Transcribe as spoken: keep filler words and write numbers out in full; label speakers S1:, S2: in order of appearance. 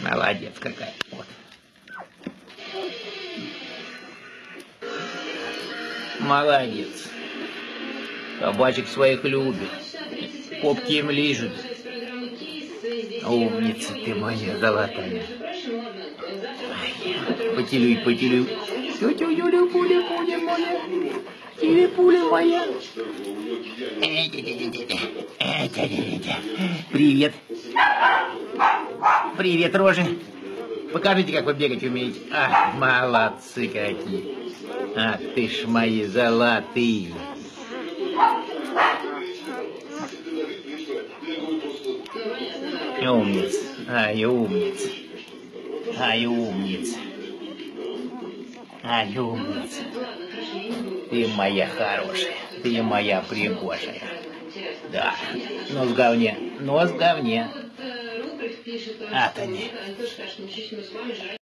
S1: Молодец какая. Вот. Молодец. Собачек своих любит. Попки им лижет. Умница ты моя золотая. Потелюй, потелюй. Тю-тю-тю, пуля, пуля моя. Или пуля моя. Привет. Привет, рожи. Покажите, как вы бегать умеете. Ах, молодцы какие. Ах ты ж мои золотые. Умница. Ай, умница. Ай, умница. Ай, умница. Ты моя хорошая. Ты моя пригожая. Да. Нос в говне. Нос в говне. А, то не.